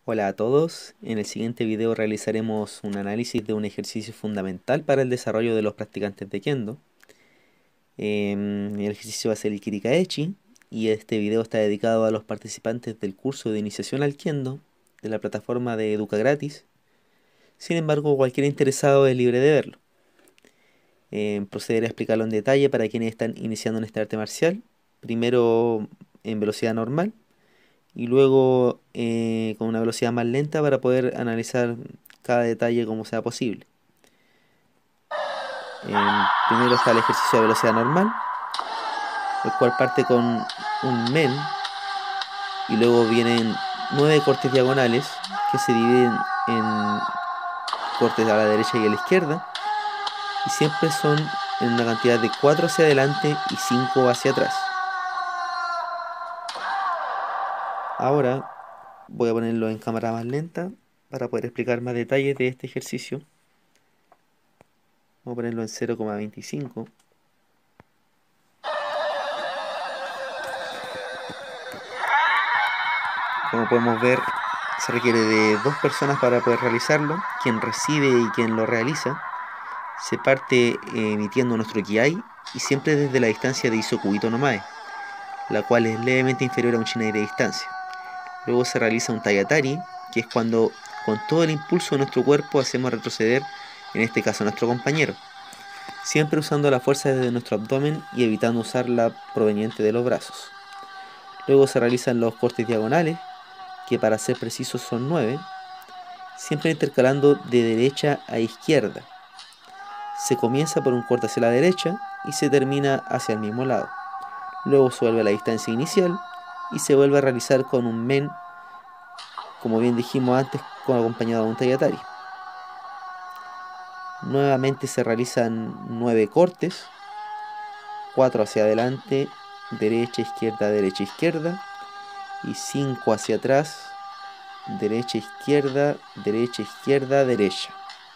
Hola a todos, en el siguiente video realizaremos un análisis de un ejercicio fundamental para el desarrollo de los practicantes de Kendo. El ejercicio va a ser el Kirikaechi y este video está dedicado a los participantes del curso de iniciación al Kendo de la plataforma de Educa Gratis. Sin embargo, cualquier interesado es libre de verlo. Procederé a explicarlo en detalle para quienes están iniciando en este arte marcial, primero en velocidad normal y luego con una velocidad más lenta para poder analizar cada detalle como sea posible. Primero está el ejercicio de velocidad normal, el cual parte con un men y luego vienen 9 cortes diagonales que se dividen en cortes a la derecha y a la izquierda y siempre son en una cantidad de 4 hacia adelante y 5 hacia atrás. Ahora voy a ponerlo en cámara más lenta para poder explicar más detalles de este ejercicio. Vamos a ponerlo en 0,25. Como podemos ver, se requiere de 2 personas para poder realizarlo, quien recibe y quien lo realiza. Se parte emitiendo nuestro Kiai y siempre desde la distancia de Isokubito no Mae, la cual es levemente inferior a un Shinai de distancia. Luego se realiza un Taiatari, que es cuando con todo el impulso de nuestro cuerpo hacemos retroceder, en este caso a nuestro compañero, siempre usando la fuerza desde nuestro abdomen y evitando usar la proveniente de los brazos. Luego se realizan los cortes diagonales, que para ser precisos son 9, siempre intercalando de derecha a izquierda. Se comienza por un corte hacia la derecha y se termina hacia el mismo lado. Luego se vuelve a la distancia inicial y se vuelve a realizar con un men, como bien dijimos antes, acompañado de un Taiatari. Nuevamente se realizan 9 cortes, 4 hacia adelante, derecha, izquierda, y 5 hacia atrás, derecha, izquierda, derecha.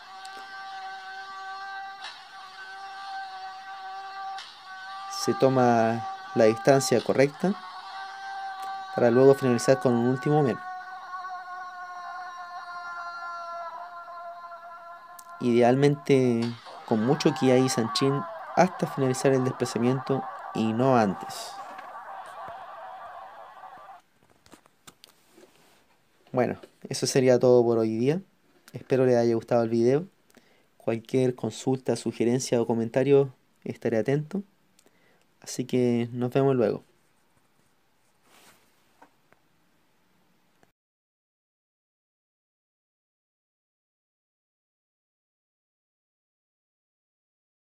Se toma la distancia correcta para luego finalizar con un último men. Idealmente con mucho Kiai Sanchin hasta finalizar el desplazamiento y no antes. Bueno, eso sería todo por hoy día. Espero les haya gustado el video. Cualquier consulta, sugerencia o comentario estaré atento. Así que nos vemos luego.